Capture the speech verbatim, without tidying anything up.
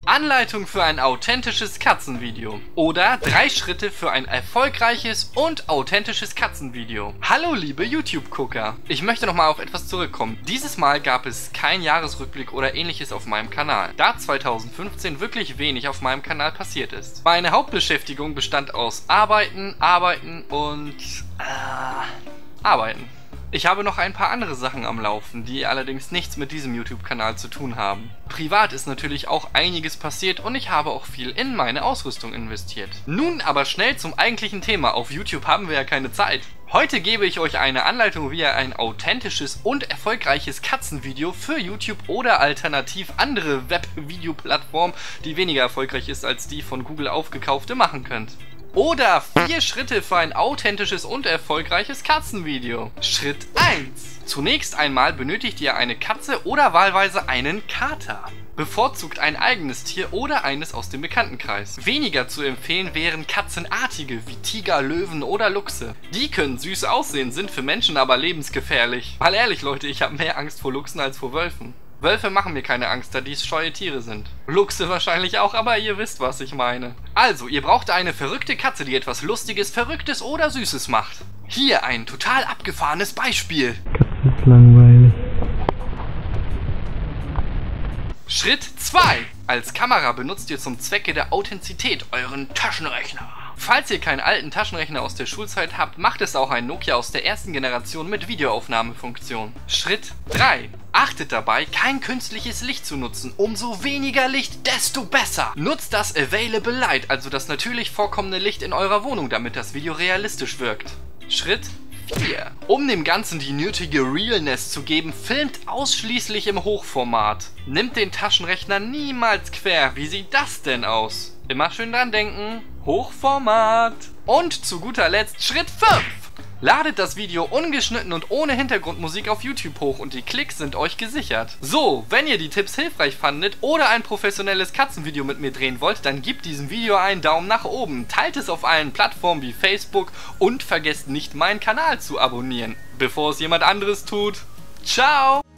Anleitung für ein authentisches Katzenvideo oder drei Schritte für ein erfolgreiches und authentisches Katzenvideo. Hallo liebe YouTube-Gucker, ich möchte nochmal auf etwas zurückkommen. Dieses Mal gab es keinen Jahresrückblick oder ähnliches auf meinem Kanal, da zweitausendfünfzehn wirklich wenig auf meinem Kanal passiert ist. Meine Hauptbeschäftigung bestand aus Arbeiten, Arbeiten und äh, Arbeiten. Ich habe noch ein paar andere Sachen am Laufen, die allerdings nichts mit diesem YouTube-Kanal zu tun haben. Privat ist natürlich auch einiges passiert und ich habe auch viel in meine Ausrüstung investiert. Nun aber schnell zum eigentlichen Thema. Auf YouTube haben wir ja keine Zeit. Heute gebe ich euch eine Anleitung, wie ihr ein authentisches und erfolgreiches Katzenvideo für YouTube oder alternativ andere Web-Video-Plattformen, die weniger erfolgreich ist als die von Google aufgekaufte, machen könnt. Oder vier Schritte für ein authentisches und erfolgreiches Katzenvideo. Schritt eins. Zunächst einmal benötigt ihr eine Katze oder wahlweise einen Kater. Bevorzugt ein eigenes Tier oder eines aus dem Bekanntenkreis. Weniger zu empfehlen wären Katzenartige wie Tiger, Löwen oder Luchse. Die können süß aussehen, sind für Menschen aber lebensgefährlich. Mal ehrlich Leute, ich habe mehr Angst vor Luchsen als vor Wölfen. Wölfe machen mir keine Angst, da dies scheue Tiere sind. Luchse wahrscheinlich auch, aber ihr wisst, was ich meine. Also, ihr braucht eine verrückte Katze, die etwas Lustiges, Verrücktes oder Süßes macht. Hier ein total abgefahrenes Beispiel. Katze ist langweilig. Schritt zwei. Als Kamera benutzt ihr zum Zwecke der Authentizität euren Taschenrechner. Falls ihr keinen alten Taschenrechner aus der Schulzeit habt, macht es auch ein Nokia aus der ersten Generation mit Videoaufnahmefunktion. Schritt drei. Achtet dabei, kein künstliches Licht zu nutzen. Umso weniger Licht, desto besser. Nutzt das Available Light, also das natürlich vorkommende Licht in eurer Wohnung, damit das Video realistisch wirkt. Schritt vier. Um dem Ganzen die nötige Realness zu geben, filmt ausschließlich im Hochformat. Nimmt den Taschenrechner niemals quer. Wie sieht das denn aus? Immer schön dran denken. Hochformat. Und zu guter Letzt Schritt fünf. Ladet das Video ungeschnitten und ohne Hintergrundmusik auf YouTube hoch und die Klicks sind euch gesichert. So, wenn ihr die Tipps hilfreich fandet oder ein professionelles Katzenvideo mit mir drehen wollt, dann gebt diesem Video einen Daumen nach oben, teilt es auf allen Plattformen wie Facebook und vergesst nicht, meinen Kanal zu abonnieren, bevor es jemand anderes tut. Ciao!